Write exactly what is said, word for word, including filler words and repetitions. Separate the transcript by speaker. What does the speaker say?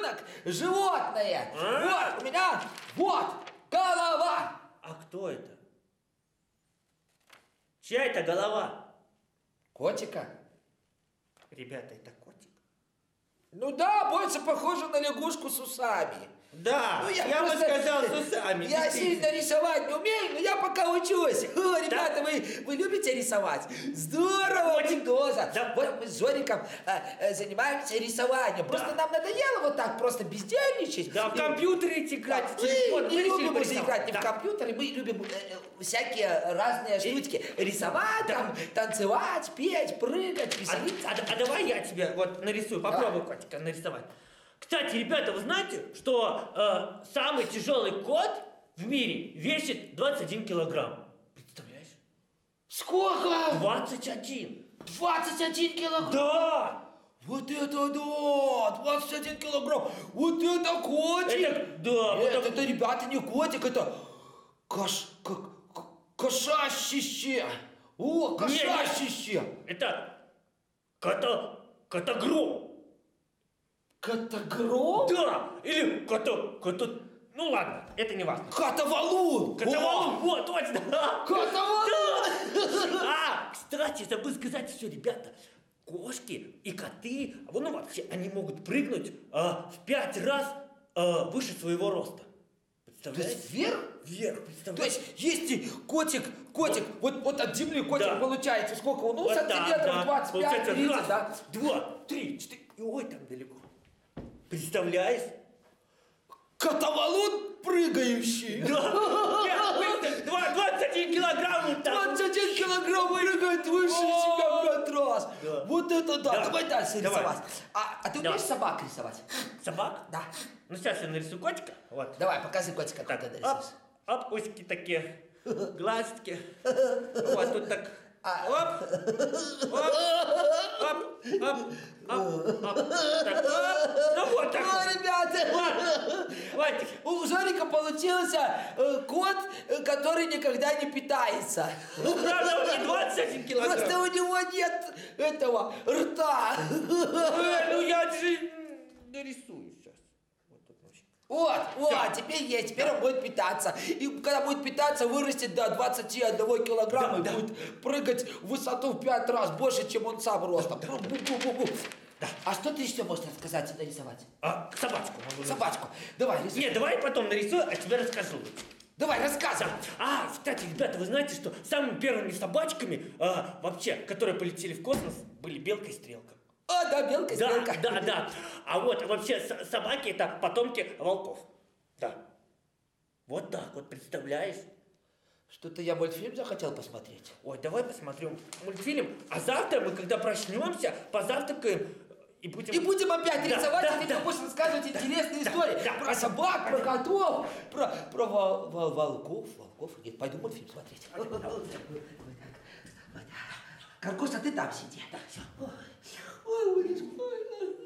Speaker 1: рисунок животное. А? Вот у меня, вот, голова.
Speaker 2: А кто это? Чья это голова?
Speaker 1: Котика.
Speaker 2: Ребята, это котик.
Speaker 1: Ну да, больше похоже на лягушку с усами.
Speaker 2: Да,
Speaker 1: ну, я,
Speaker 2: я
Speaker 1: просто,
Speaker 2: бы сказал с усами.
Speaker 1: Я сильно рисовать не умею, но я пока учусь. О, ребята, да? вы, вы любите рисовать? Здорово, очень доза. Да. Вот мы с Зориком э, занимаемся рисованием. Просто да. нам надоело вот так просто бездельничать.
Speaker 2: Да, в компьютере играть, в телефон.
Speaker 1: Мы не любим уже играть не да. в компьютере, мы любим э, всякие разные И... штучки. Рисовать, да. там, танцевать, петь, прыгать, веселиться.
Speaker 2: А, а, а давай я тебе вот нарисую, попробуй, да. котика, нарисовать. Кстати, ребята, вы знаете, что э, самый тяжелый кот в мире весит двадцать один килограмм? Представляешь?
Speaker 1: Сколько?
Speaker 2: двадцать один.
Speaker 1: двадцать один килограмм?
Speaker 2: Да!
Speaker 1: Вот это да! двадцать один килограмм! Вот это котик!
Speaker 2: Это, да,
Speaker 1: Нет,
Speaker 2: вот
Speaker 1: это, ребята, не котик, это кош, как, кошачище! О, кошачище!
Speaker 2: Это кота, котогром!
Speaker 1: Котогром?
Speaker 2: Да! Или кота, кота... Ну ладно, это не важно.
Speaker 1: Котовалун!
Speaker 2: Котовалун, вот, точно!
Speaker 1: Котовалун!
Speaker 2: Да. А, кстати, забыл сказать еще, ребята. Кошки и коты, ну вообще, они могут прыгнуть а, в пять раз а, выше своего роста. Представляете?
Speaker 1: То есть вверх?
Speaker 2: Вверх, представляете?
Speaker 1: То есть, если котик, котик, вот, вот, вот от земли котик да. получается, сколько он? Ну, вот сантиметров да, двадцать пять тридцать, да?
Speaker 2: Два, три, четыре, ой, там далеко. Представляешь?
Speaker 1: Котовалун прыгающий.
Speaker 2: Да. двадцать один килограмм.
Speaker 1: двадцать один килограмм прыгает выше себя пять раз.
Speaker 2: Да.
Speaker 1: Вот это да.
Speaker 2: да.
Speaker 1: Давай дальше
Speaker 2: Давай.
Speaker 1: рисовать. А, а ты умеешь Давай. собак рисовать?
Speaker 2: Собак?
Speaker 1: Да.
Speaker 2: Ну сейчас я нарисую котика. Вот.
Speaker 1: Давай, покажи котика, как ты нарисуешь.
Speaker 2: Оп, оп, усики такие, глазки. Вот тут так. Оп, оп, оп, оп, оп, оп, так, оп. Ну вот так.
Speaker 1: О, ребята,
Speaker 2: вот.
Speaker 1: У Зорика получился э, кот, который никогда не питается.
Speaker 2: Ну, правда, он не двадцать один килограмм.
Speaker 1: Просто у него нет этого рта.
Speaker 2: Э, ну я же нарисую сейчас. Вот тут ножик.
Speaker 1: Вот, вот, теперь есть, теперь да. он будет питаться. И когда будет питаться, вырастет до двадцати одного килограмма да, и да. будет прыгать в высоту в пять раз больше, чем он сам ростом. Да. А что ты еще можешь рассказать и нарисовать?
Speaker 2: А, собачку могу
Speaker 1: Собачку. Давай, рисуй.
Speaker 2: Нет, давай потом нарисую, а тебе расскажу.
Speaker 1: Давай, рассказывай.
Speaker 2: А, кстати, ребята, вы знаете, что самыми первыми собачками, а, вообще, которые полетели в космос, были белка и стрелка.
Speaker 1: А, да, белка и
Speaker 2: да,
Speaker 1: стрелка.
Speaker 2: Да, да. А вот вообще собаки это потомки волков. Да. Вот так вот, представляешь?
Speaker 1: Что-то я мультфильм захотел посмотреть.
Speaker 2: Ой, давай посмотрим мультфильм. А завтра мы, когда проснемся, позавтракаем и будем...
Speaker 1: И будем опять да, рисовать,
Speaker 2: да,
Speaker 1: и
Speaker 2: да,
Speaker 1: ты будешь рассказывать да, интересные
Speaker 2: да,
Speaker 1: истории.
Speaker 2: Да,
Speaker 1: про
Speaker 2: да,
Speaker 1: собак,
Speaker 2: да,
Speaker 1: про котов, про, про вол, вол, волков. Волков. Нет, пойду мультфильм смотреть. Каркуша, ты там сиди.
Speaker 2: Да, все.
Speaker 1: Ой, ой,